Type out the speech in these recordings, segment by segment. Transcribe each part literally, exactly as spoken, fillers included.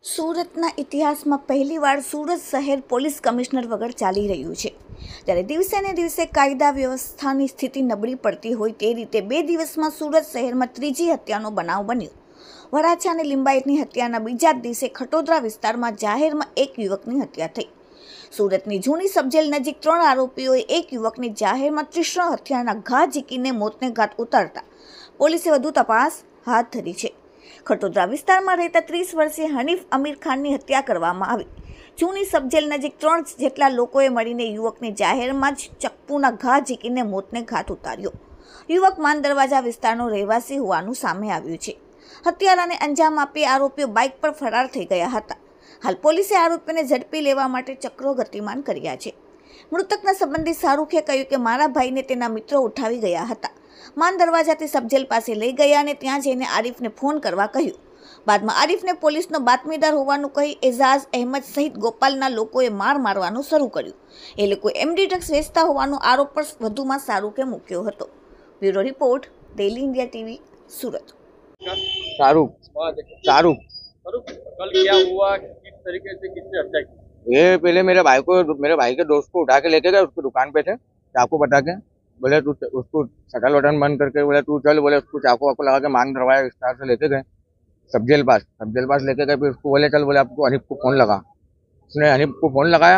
સુરતના ઇતિહાસમાં પહેલીવાર સુરત શહેર પોલીસ કમિશનર વગર ચાલી રહ્યું છે, ત્યારે દિવસે ને દિવસે કાયદા વ્યવસ્થાની સ્થિતિ નબળી પડતી હોય તે રીતે બે દિવસમાં સુરત શહેરમાં ત્રીજી હત્યાનો બનાવ બન્યો। વરાછા અને લિંબાયતની હત્યાના બીજા દિવસે ખટોદરા વિસ્તારમાં જાહેરમાં એક યુવકની હત્યા થઈ। સુરતની જૂની સબજેલ નજીક ત્રણ આરોપીઓએ એક યુવકની જાહેરમાં ત્રીસ હત્યાના ઘા ઝીકીને મોતને ઘાટ ઉતારતા પોલીસે વધુ તપાસ હાથ ધરી છે। ખટોદરા વિસ્તારમાં રહેતા ત્રીસ વર્ષીય હનીફ અમીર ખાનની હત્યા કરવામાં આવી। જૂની સબજેલ નજીક ત્રણ જેટલા લોકોએ મળીને યુવકને જાહેરમાં જ ચપ્પુના ઘા ઝીકીને મોતને ઘાટ ઉતાર્યો। યુવક માન દરવાજા વિસ્તારનો રહેવાસી હોવાનું સામે આવ્યું છે। હત્યારાને અંજામ આપી આરોપીઓ બાઇક પર ફરાર થઈ ગયા હતા। હાલ પોલીસે આરોપીને ઝડપી લેવા માટે ચક્રો ગતિમાન કર્યા છે। મૃતકના સંબંધી શાહરૂખે કહ્યું કે મારા ભાઈને તેના મિત્રો ઉઠાવી ગયા હતા। માન દરવાજાથી સબજેલ પાસે લઈ ગયા અને ત્યાં જઈને આરીફને ફોન કરવા કહ્યું। બાદમાં આરીફને પોલીસનો બાતમીદાર હોવાનું કહી એઝાઝ અહેમદ સહિત ગોપાલના લોકોએ માર મારવાનું શરૂ કર્યું। એ લોકો એમડી ડ્રગ્સ વેચતા હોવાનો આરોપ પર વધુમાં શાહરૂખે મૂક્યો હતો। Bureau report, daily India TV, Surat. Shahrukh Shahrukh कल क्या हुआ, किस तरीके से किसने हत्या की? ये पहले मेरे भाई को मेरे भाई के दोस्त को उठा के लेके गए, उसकी दुकान पे थे, चाकू बता के बोले तू उसको शटल बटन बंद करके बोले तू चल, बोले उसको चाकू वाकू लगा के मान दरवाजा विस्तार से लेके गए सब्जेल पास सब्जेल पास लेके गए। फिर उसको बोले चल, बोले आपको हनीफ को फोन लगा। उसने हनीफ को फोन लगाया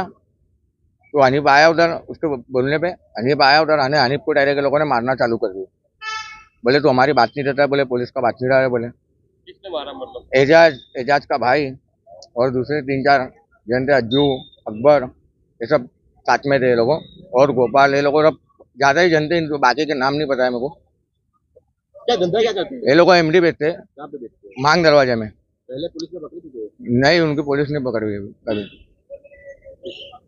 तो हनीफ आया उधर, उसके बोलने पे हनीफ आया उधर, हने हनीफ को डायरेक्ट लोगों ने मारना चालू कर दिया। बोले तो हमारी बात नहीं रहता है, बोले पुलिस का बात नहीं रहा है। बोले किसने मारा? मतलब एजाज एजाज का भाई और दूसरे तीन चार जन थे, अज्जू अकबर, ये सब साथ में थे लोगों, और गोपाल, ये लोगों सब ज्यादा ही जन थे, इनको बाकी के नाम नहीं पता है मेरे को। क्या धंधा क्या करते हैं? ये लोग एमडी बेचते हैं। कहाँ पे बेचते हैं? मांग दरवाजे में। पहले पुलिस ने पकड़ी थी? नहीं, उनकी पुलिस नहीं पकड़ी हुई है कभी।